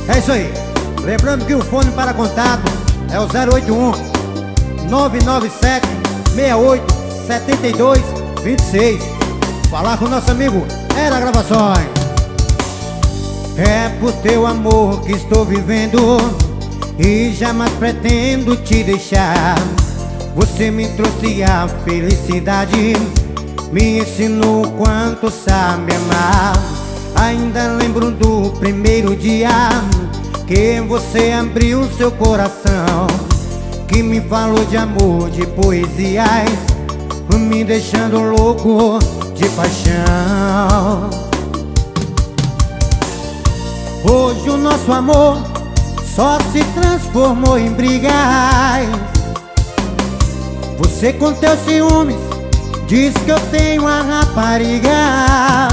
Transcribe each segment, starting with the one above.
É isso aí. Lembrando que o fone para contato é o 081 997 68 72 26. Falar com o nosso amigo Era Gravações. É por teu amor que estou vivendo e jamais pretendo te deixar. Você me trouxe a felicidade, me ensinou o quanto sabe amar. Ainda lembro do primeiro dia que você abriu seu coração, que me falou de amor, de poesias, me deixando louco de paixão. Hoje o nosso amor só se transformou em brigas. Você com teus ciúmes diz que eu tenho uma rapariga.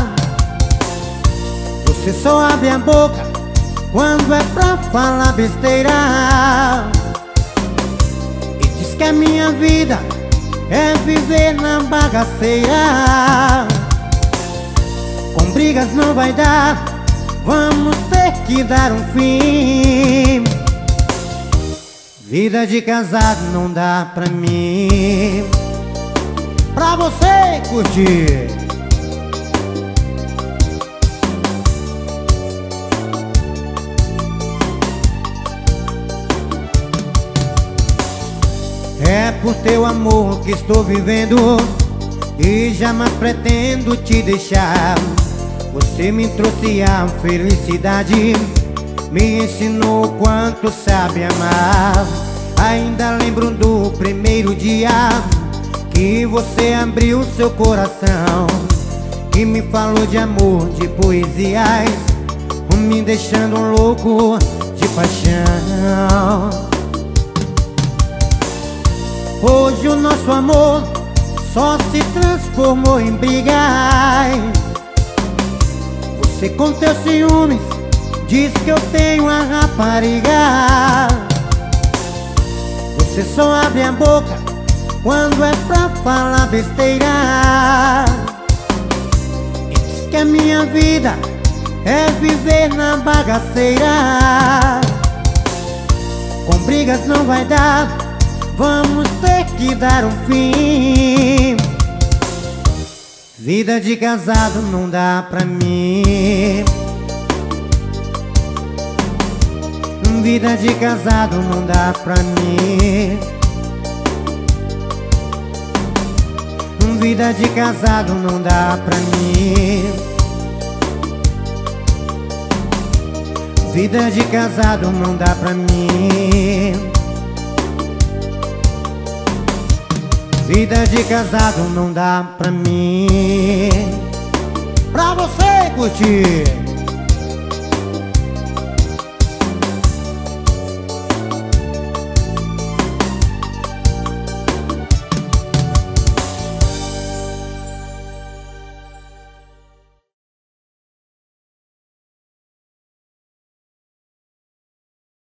Você só abre a boca quando é pra falar besteira, e diz que a minha vida é viver na bagaceira. Com brigas não vai dar, vamos ter que dar um fim. Vida de casado não dá pra mim, pra você curtir. É por teu amor que estou vivendo e jamais pretendo te deixar. Você me trouxe a felicidade, me ensinou o quanto sabe amar. Ainda lembro do primeiro dia que você abriu seu coração, que me falou de amor, de poesias, me deixando louco de paixão. Hoje o nosso amor só se transformou em brigas. Você com teus ciúmes diz que eu tenho uma rapariga. Você só abre a boca quando é pra falar besteira, e diz que a minha vida é viver na bagaceira. Com brigas não vai dar, vamos ter que dar um fim. Vida de casado não dá pra mim, vida de casado não dá pra mim, vida de casado não dá pra mim, vida de casado não dá pra mim, vida de casado não dá pra mim, pra você curtir.